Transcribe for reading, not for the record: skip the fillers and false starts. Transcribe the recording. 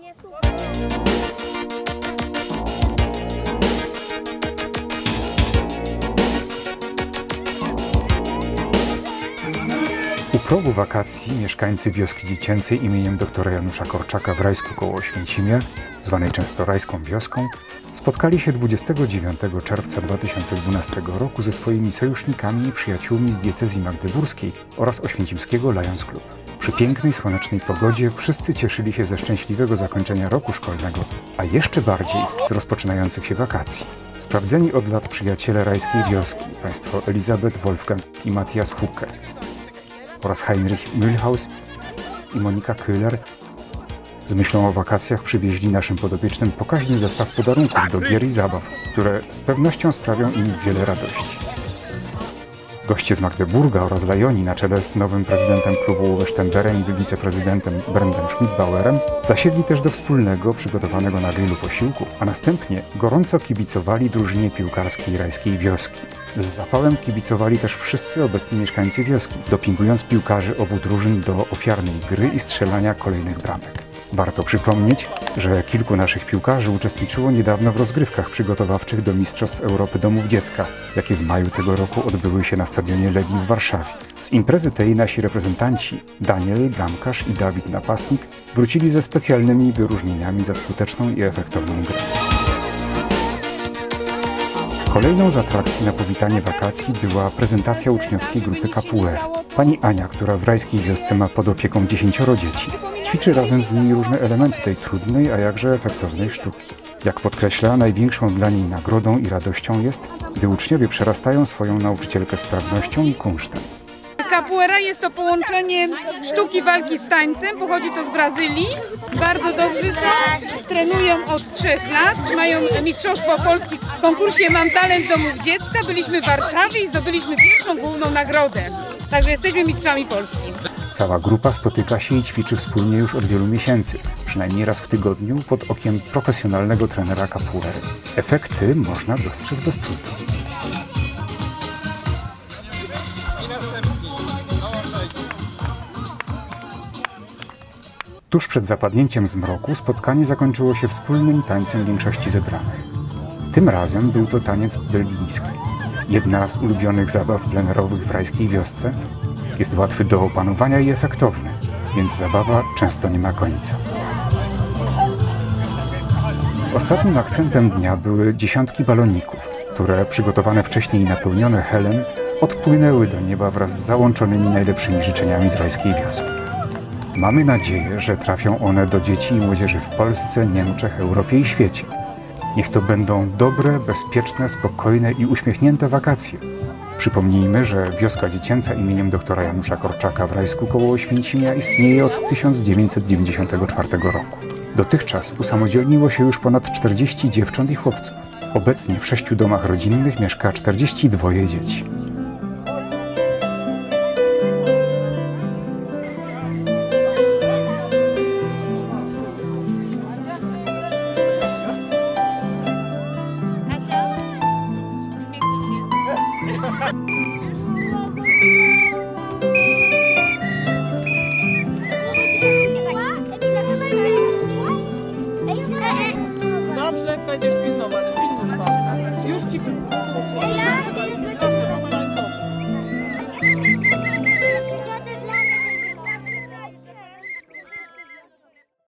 U progu wakacji mieszkańcy wioski dziecięcej imieniem doktora Janusza Korczaka w Rajsku koło Oświęcimia, zwanej często Rajską Wioską, spotkali się 29 czerwca 2012 roku ze swoimi sojusznikami i przyjaciółmi z diecezji magdeburskiej oraz oświęcimskiego Lions Club. Przy pięknej, słonecznej pogodzie wszyscy cieszyli się ze szczęśliwego zakończenia roku szkolnego, a jeszcze bardziej z rozpoczynających się wakacji. Sprawdzeni od lat przyjaciele Rajskiej Wioski, państwo Elisabeth, Wolfgang i Matthias Hucke oraz Heinrich Mühlhaus i Monika Köhler z myślą o wakacjach przywieźli naszym podopiecznym pokaźny zestaw podarunków do gier i zabaw, które z pewnością sprawią im wiele radości. Goście z Magdeburga oraz Lajonii na czele z nowym prezydentem klubu Westemberem i wiceprezydentem Berndem Schmidbauerem zasiedli też do wspólnego, przygotowanego na grillu posiłku, a następnie gorąco kibicowali drużynie piłkarskiej Rajskiej Wioski. Z zapałem kibicowali też wszyscy obecni mieszkańcy wioski, dopingując piłkarzy obu drużyn do ofiarnej gry i strzelania kolejnych bramek. Warto przypomnieć, że kilku naszych piłkarzy uczestniczyło niedawno w rozgrywkach przygotowawczych do Mistrzostw Europy Domów Dziecka, jakie w maju tego roku odbyły się na stadionie Legii w Warszawie. Z imprezy tej nasi reprezentanci, Daniel, bramkarz i Dawid, napastnik, wrócili ze specjalnymi wyróżnieniami za skuteczną i efektowną grę. Kolejną z atrakcji na powitanie wakacji była prezentacja uczniowskiej grupy Capoeira. Pani Ania, która w Rajskiej Wiosce ma pod opieką 10 dzieci, ćwiczy razem z nimi różne elementy tej trudnej, a jakże efektownej sztuki. Jak podkreśla, największą dla niej nagrodą i radością jest, gdy uczniowie przerastają swoją nauczycielkę sprawnością i kunsztem. Capoeira jest to połączenie sztuki walki z tańcem, pochodzi to z Brazylii. Bardzo dobrzy są, trenują od 3 lat, mają Mistrzostwo Polski w konkursie Mam Talent Domów Dziecka. Byliśmy w Warszawie i zdobyliśmy pierwszą główną nagrodę. Także jesteśmy mistrzami Polski. Cała grupa spotyka się i ćwiczy wspólnie już od wielu miesięcy, przynajmniej raz w tygodniu pod okiem profesjonalnego trenera capoeiry. Efekty można dostrzec bez trudu. Tuż przed zapadnięciem zmroku spotkanie zakończyło się wspólnym tańcem większości zebranych. Tym razem był to taniec belgijski. Jedna z ulubionych zabaw plenerowych w Rajskiej Wiosce. Jest łatwy do opanowania i efektowny, więc zabawa często nie ma końca. Ostatnim akcentem dnia były dziesiątki baloników, które, przygotowane wcześniej i napełnione helem, odpłynęły do nieba wraz z załączonymi najlepszymi życzeniami z Rajskiej Wioski. Mamy nadzieję, że trafią one do dzieci i młodzieży w Polsce, Niemczech, Europie i świecie. Niech to będą dobre, bezpieczne, spokojne i uśmiechnięte wakacje. Przypomnijmy, że wioska dziecięca imieniem doktora Janusza Korczaka w Rajsku koło Oświęcimia istnieje od 1994 roku. Dotychczas usamodzielniło się już ponad 40 dziewcząt i chłopców. Obecnie w 6 domach rodzinnych mieszka 42 dzieci.